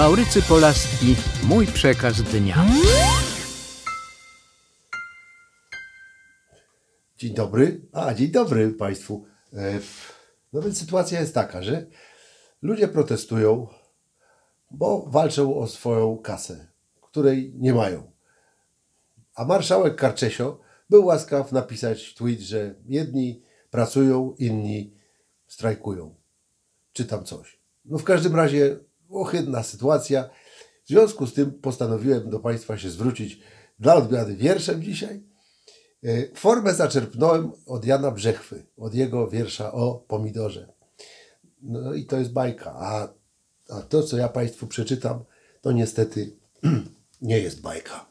Maurycy Polaski, mój przekaz dnia. Dzień dobry. Dzień dobry Państwu. No więc sytuacja jest taka, że ludzie protestują, bo walczą o swoją kasę, której nie mają. A marszałek Karczesio był łaskaw napisać tweet, że jedni pracują, inni strajkują. Czy tam coś. No w każdym razie ohydna sytuacja. W związku z tym postanowiłem do Państwa się zwrócić dla odmiany wierszem dzisiaj. Formę zaczerpnąłem od Jana Brzechwy, od jego wiersza o pomidorze. No i to jest bajka, a to, co ja Państwu przeczytam, to niestety nie jest bajka.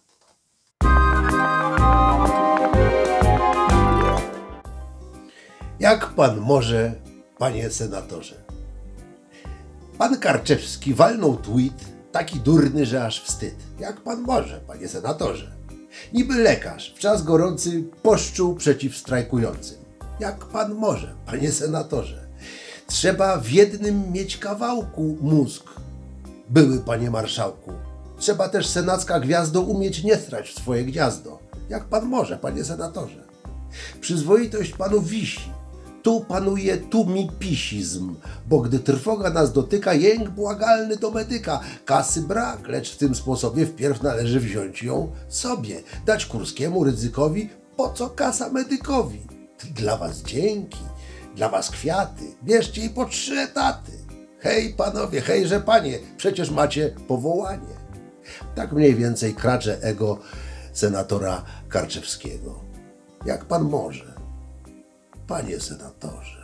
Jak pan może, panie senatorze? Pan Karczewski walnął tweet taki durny, że aż wstyd. Jak pan może, panie senatorze? Niby lekarz w czas gorący poszczuł przeciw strajkującym. Jak pan może, panie senatorze? Trzeba w jednym mieć kawałku mózg. Były, panie marszałku. Trzeba też senacka gwiazdo umieć nie strać w swoje gniazdo. Jak pan może, panie senatorze? Przyzwoitość panu wisi. Tu panuje tumipisizm, bo gdy trwoga nas dotyka, jęk błagalny do medyka. Kasy brak, lecz w tym sposobie wpierw należy wziąć ją sobie, dać Kurskiemu, Rydzykowi, po co kasa medykowi? Dla was dzięki, dla was kwiaty, bierzcie i po 3 etaty. Hej panowie, hejże panie, przecież macie powołanie. Tak mniej więcej kracze ego senatora Karczewskiego. Jak pan może, panie senatorze?